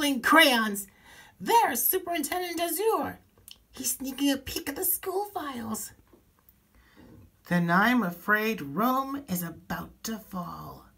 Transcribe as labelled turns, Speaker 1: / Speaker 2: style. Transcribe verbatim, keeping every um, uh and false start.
Speaker 1: sparkling crayons. There's Superintendent D'Azure. He's sneaking a peek at the school files. Then I'm afraid Rome is about to fall.